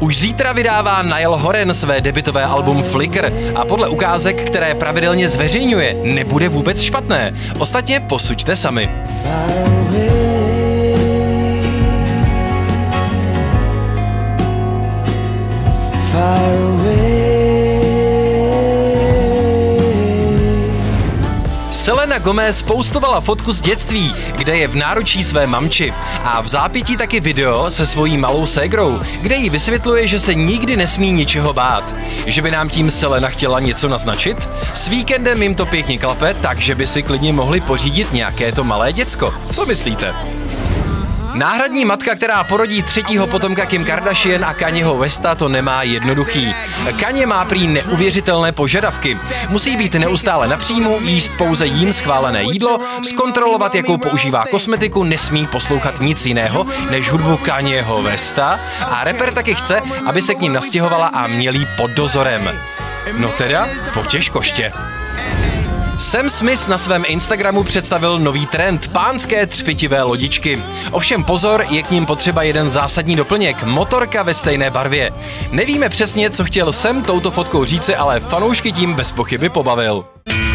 Už zítra vydává Niall Horan své debutové album Flicker a podle ukázek, které pravidelně zveřejňuje, nebude vůbec špatné. Ostatně posuďte sami. Selena Gomez postovala fotku z dětství, kde je v náručí své mamči. A v zápětí taky video se svojí malou ségrou, kde jí vysvětluje, že se nikdy nesmí ničeho bát. Že by nám tím Selena chtěla něco naznačit? S víkendem jim to pěkně klape, takže by si klidně mohli pořídit nějaké to malé děcko. Co myslíte? Náhradní matka, která porodí třetího potomka Kim Kardashian a Kanyeho Westa, to nemá jednoduchý. Kanye má prý neuvěřitelné požadavky. Musí být neustále na příjmu, jíst pouze jím schválené jídlo, zkontrolovat, jakou používá kosmetiku, nesmí poslouchat nic jiného než hudbu Kanyeho Westa a rapper taky chce, aby se k ním nastěhovala a měl jí pod dozorem. No teda, potěž koště. Sam Smith na svém Instagramu představil nový trend – pánské třpitivé lodičky. Ovšem pozor, je k ním potřeba jeden zásadní doplněk – motorka ve stejné barvě. Nevíme přesně, co chtěl Sam touto fotkou říci, ale fanoušky tím bez pochyby pobavil.